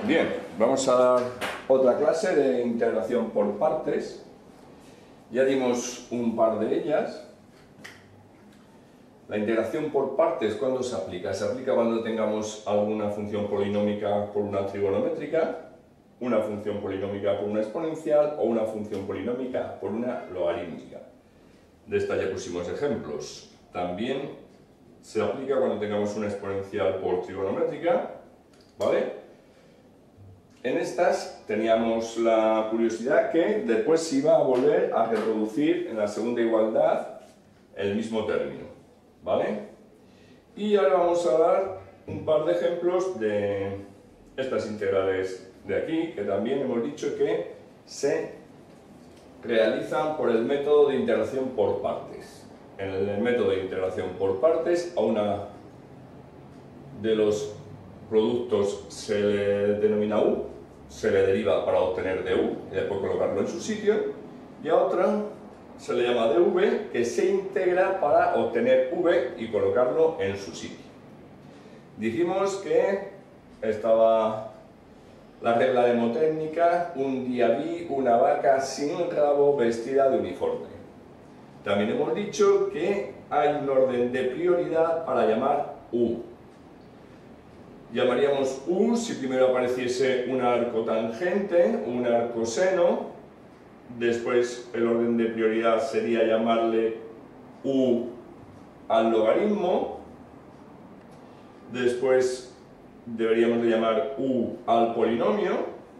Bien, vamos a dar otra clase de integración por partes. Ya dimos un par de ellas. La integración por partes, ¿cuándo se aplica? Se aplica cuando tengamos alguna función polinómica por una trigonométrica, una función polinómica por una exponencial o una función polinómica por una logarítmica. De esta ya pusimos ejemplos. También se aplica cuando tengamos una exponencial por trigonométrica, ¿vale? En estas teníamos la curiosidad que después se iba a volver a reproducir en la segunda igualdad el mismo término, ¿vale? Y ahora vamos a dar un par de ejemplos de estas integrales de aquí, que también hemos dicho que se realizan por el método de integración por partes. En el método de integración por partes, a una de los productos se le denomina u, se le deriva para obtener du y después colocarlo en su sitio, y a otra se le llama dv, que se integra para obtener v y colocarlo en su sitio. Dijimos que estaba la regla mnemotécnica: un día vi una vaca sin rabo vestida de uniforme. También hemos dicho que hay un orden de prioridad para llamar u. Llamaríamos u si primero apareciese un arco tangente, un arco seno. Después el orden de prioridad sería llamarle u al logaritmo. Después deberíamos de llamar u al polinomio.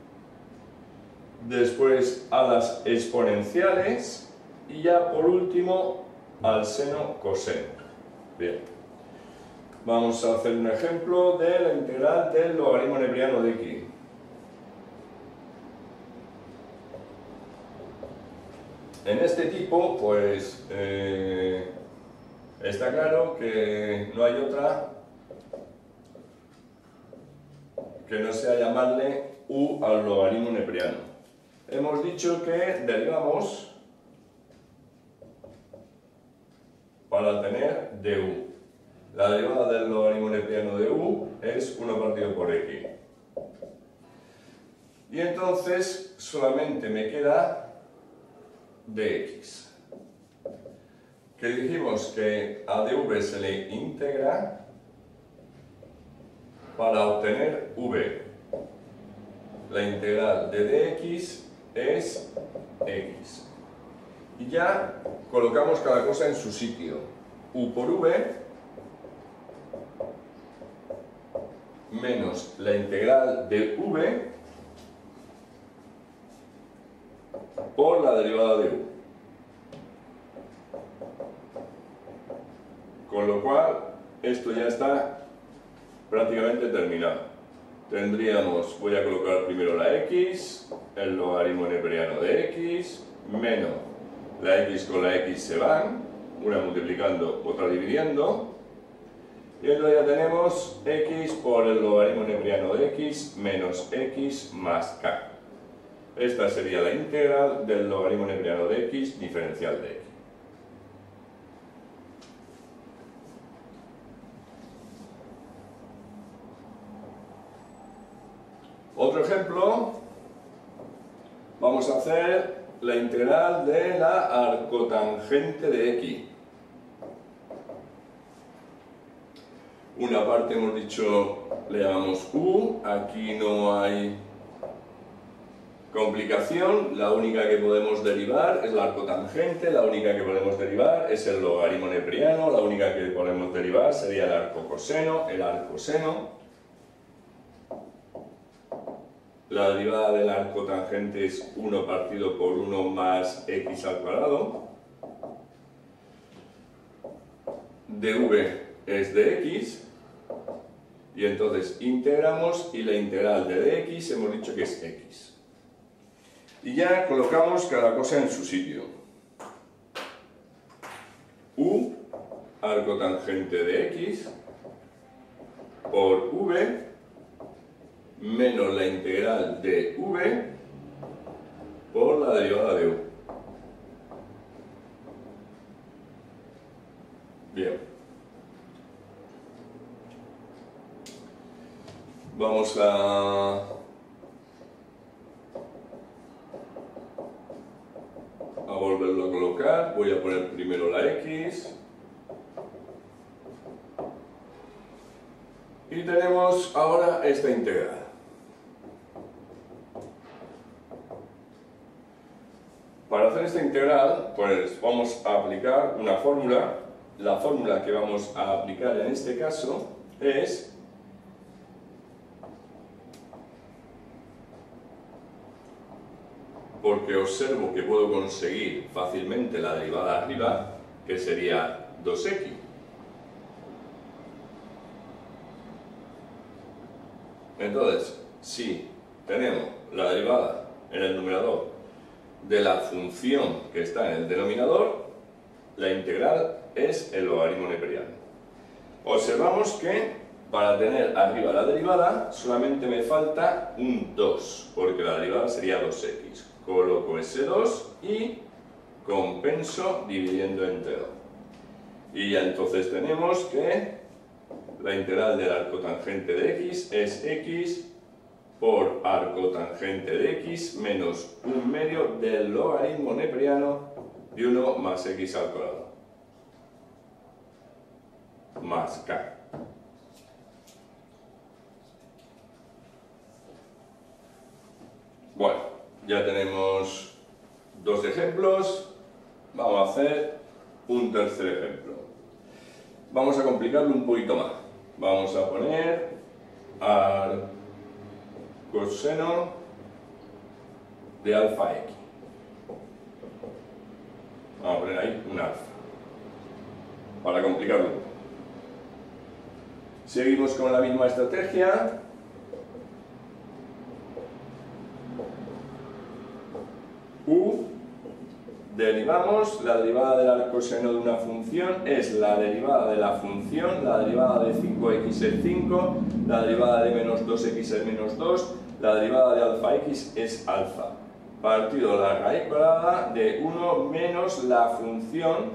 Después a las exponenciales. Y ya por último al seno coseno. Bien. Vamos a hacer un ejemplo de la integral del logaritmo neperiano de x. En este tipo, pues, está claro que no hay otra que no sea llamarle u al logaritmo neperiano. Hemos dicho que derivamos para tener du. La derivada del logaritmo neperiano de u es 1 partido por x. Y entonces solamente me queda dx. Que dijimos que a dv se le integra para obtener v. La integral de dx es x. Y ya colocamos cada cosa en su sitio. U por v menos la integral de v por la derivada de u. Con lo cual, esto ya está prácticamente terminado. Tendríamos, voy a colocar primero la x, el logaritmo neperiano de x, menos la x con la x se van, una multiplicando, otra dividiendo. Y entonces ya tenemos x por el logaritmo neperiano de x menos x más k. Esta sería la integral del logaritmo neperiano de x diferencial de x. Otro ejemplo, vamos a hacer la integral de la arcotangente de x. Una parte hemos dicho le llamamos u, aquí no hay complicación, la única que podemos derivar es la arcotangente, la única que podemos derivar es el logaritmo neperiano, la única que podemos derivar sería el arcocoseno, el arcoseno. La derivada del arcotangente es 1 partido por 1 más x al cuadrado. dv es dx. Y entonces integramos y la integral de dx hemos dicho que es x. Y ya colocamos cada cosa en su sitio. U, arcotangente de x, por v, menos la integral de v por la derivada de u. Bien. Vamos a volverlo a colocar. Voy a poner primero la x. Y tenemos ahora esta integral. Para hacer esta integral, pues vamos a aplicar una fórmula. La fórmula que vamos a aplicar en este caso es porque observo que puedo conseguir fácilmente la derivada arriba, que sería 2x. Entonces, si tenemos la derivada en el numerador de la función que está en el denominador, la integral es el logaritmo neperiano. Observamos que para tener arriba la derivada solamente me falta un 2, porque la derivada sería 2x. Coloco ese 2 y compenso dividiendo entre 2. Y ya entonces tenemos que la integral del arco tangente de x es x por arco tangente de x menos 1/2 del logaritmo neperiano de 1 más x al cuadrado más k. Bueno, ya tenemos dos ejemplos. Vamos a hacer un tercer ejemplo. Vamos a complicarlo un poquito más. Vamos a poner al coseno de alfa x. Vamos a poner ahí un alfa. Para complicarlo un poco. Seguimos con la misma estrategia. U, derivamos, la derivada del arcoseno de una función es la derivada de la función, la derivada de 5x es 5, la derivada de menos 2x es menos 2, la derivada de alfa x es alfa, partido la raíz cuadrada de 1 menos la función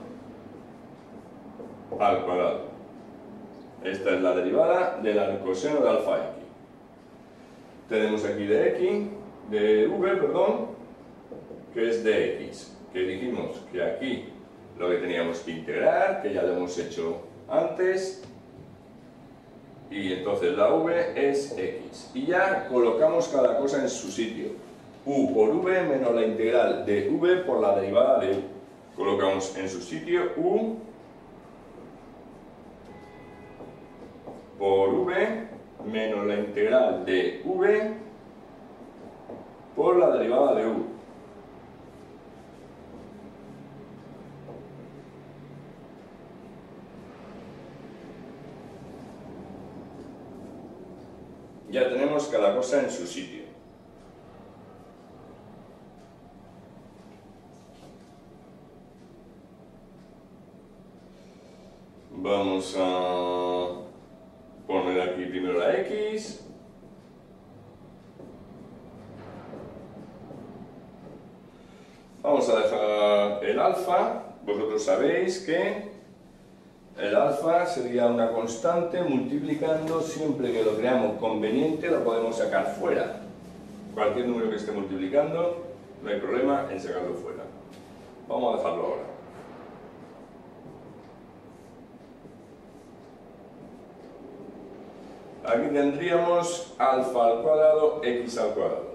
al cuadrado. Esta es la derivada del arcoseno de alfa x. Tenemos aquí de v, que es de x, que dijimos que aquí lo que teníamos que integrar, que ya lo hemos hecho antes, y entonces la v es x. Y ya colocamos cada cosa en su sitio. U por v menos la integral de v por la derivada de u. Colocamos en su sitio u por v menos la integral de v por la derivada de u. Ya tenemos cada cosa en su sitio. Vamos a poner aquí primero la x. Vamos a dejar el alfa. Vosotros sabéis que el alfa sería una constante multiplicando, siempre que lo creamos conveniente lo podemos sacar fuera. Cualquier número que esté multiplicando, no hay problema en sacarlo fuera. Vamos a dejarlo ahora. Aquí tendríamos alfa al cuadrado, x al cuadrado.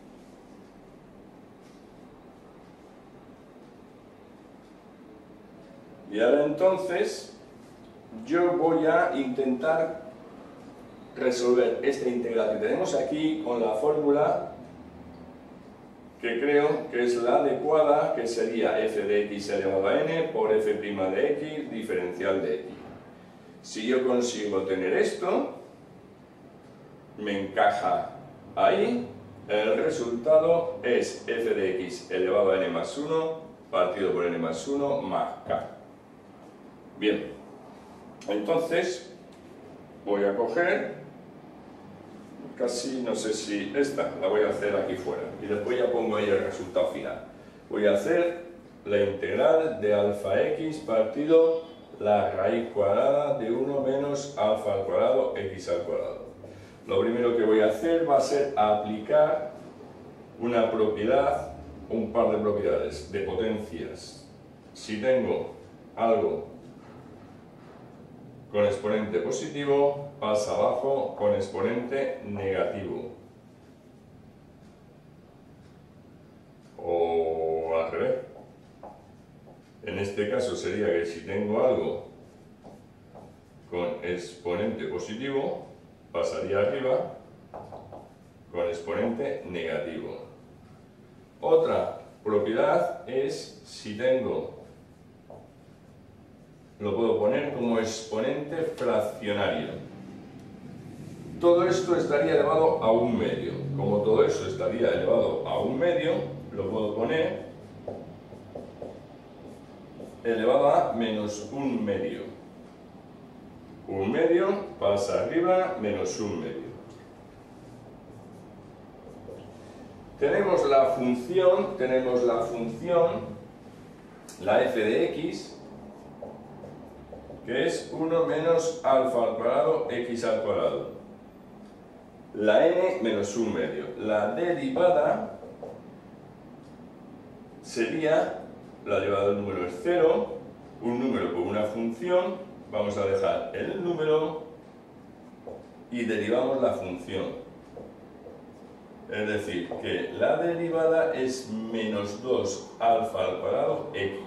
Y ahora entonces yo voy a intentar resolver esta integral que tenemos aquí con la fórmula que creo que es la adecuada, que sería f de x elevado a n por f' de x diferencial de x. Si yo consigo tener esto, me encaja ahí, el resultado es f de x elevado a n más 1 partido por n más 1 más k. Bien, entonces voy a coger, casi no sé si esta, la voy a hacer aquí fuera y después ya pongo ahí el resultado final. Voy a hacer la integral de alfa x partido la raíz cuadrada de 1 menos alfa al cuadrado x al cuadrado. Lo primero que voy a hacer va a ser aplicar una propiedad un par de propiedades de potencias. Si tengo algo con exponente positivo, pasa abajo con exponente negativo. O al revés. En este caso sería que si tengo algo con exponente positivo, pasaría arriba con exponente negativo. Otra propiedad es si tengo, lo puedo poner como exponente fraccionario. Todo esto estaría elevado a un medio. Como todo eso estaría elevado a un medio, lo puedo poner elevado a menos un medio. Un medio pasa arriba menos un medio. Tenemos la función, la f de x, que es 1 menos alfa al cuadrado x al cuadrado. La n menos un medio. La derivada sería, la derivada del número es 0, un número por una función, vamos a dejar el número y derivamos la función. Es decir, que la derivada es menos 2 alfa al cuadrado x.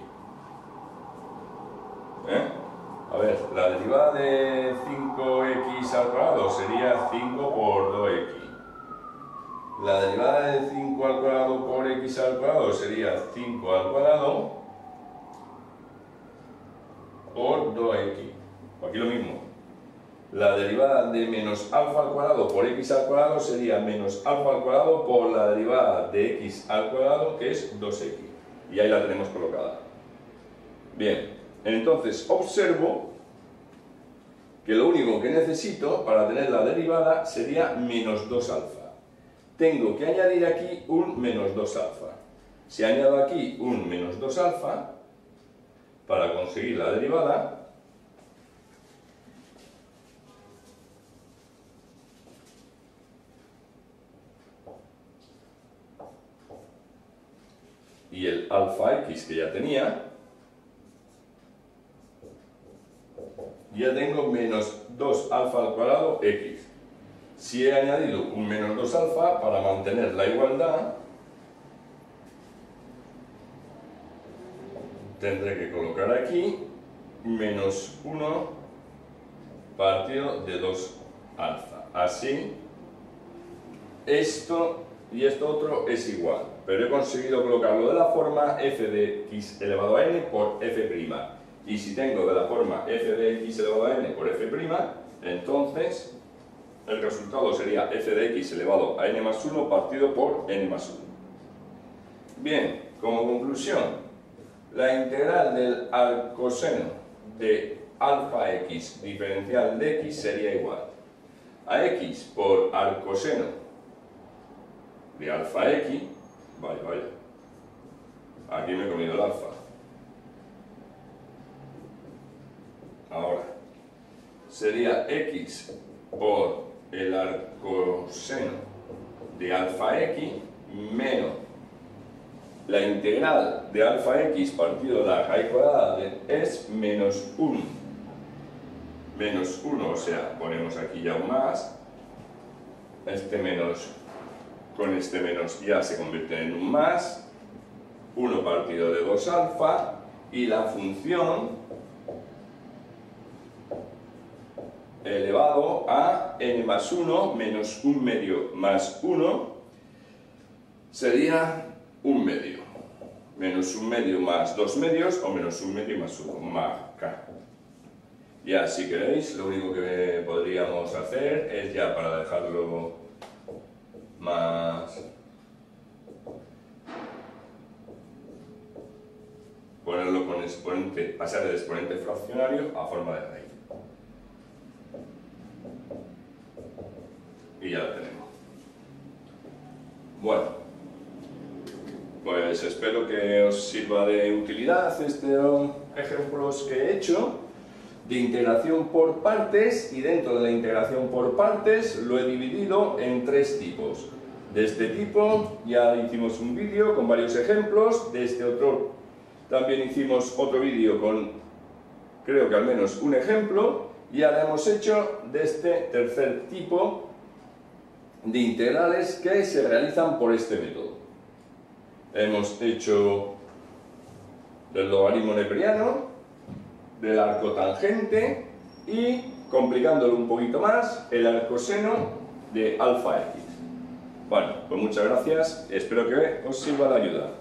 A ver, la derivada de 5x al cuadrado sería 5 por 2x. La derivada de 5 al cuadrado por x al cuadrado sería 5 al cuadrado por 2x. Aquí lo mismo. La derivada de menos alfa al cuadrado por x al cuadrado sería menos alfa al cuadrado por la derivada de x al cuadrado, que es 2x. Y ahí la tenemos colocada. Bien, entonces observo que lo único que necesito para tener la derivada sería menos 2 alfa. Tengo que añadir aquí un menos 2 alfa. Si añado aquí un menos 2 alfa, para conseguir la derivada, y el alfa x que ya tenía, ya tengo menos 2 alfa al cuadrado x. Si he añadido un menos 2 alfa para mantener la igualdad, tendré que colocar aquí menos 1 partido de 2 alfa. Así, esto y esto otro es igual, pero he conseguido colocarlo de la forma f de x elevado a n por f'. Y si tengo de la forma f de x elevado a n por f', entonces el resultado sería f de x elevado a n más 1 partido por n más 1. Bien, como conclusión, la integral del arcoseno de alfa x diferencial de x sería igual a x por arcoseno de alfa x, vaya, aquí me he comido el alfa. Ahora, sería x por el arcoseno de alfa x menos la integral de alfa x partido de la raíz cuadrada es menos 1. Menos 1, o sea, ponemos aquí ya un más, este menos con este menos ya se convierte en un más, 1 partido de 2 alfa, y la función elevado a n más 1 menos 1 medio más 1 sería 1 medio. Menos 1 medio más 2 medios o menos 1 medio más 1 más k. Ya, si queréis, lo único que podríamos hacer es ya para dejarlo más... ponerlo con exponente, pasar el exponente fraccionario a forma de raíz. Y ya lo tenemos. Bueno, pues espero que os sirva de utilidad estos ejemplos que he hecho de integración por partes, y dentro de la integración por partes lo he dividido en 3 tipos. de este tipo. Ya hicimos un vídeo con varios ejemplos. De este otro también hicimos otro vídeo con, creo que al menos un ejemplo. Y ahora hemos hecho de este tercer tipo de integrales que se realizan por este método. Hemos hecho del logaritmo neperiano, del arcotangente y, complicándolo un poquito más, el arcoseno de alfa x. Bueno, pues muchas gracias, espero que os sirva de ayuda.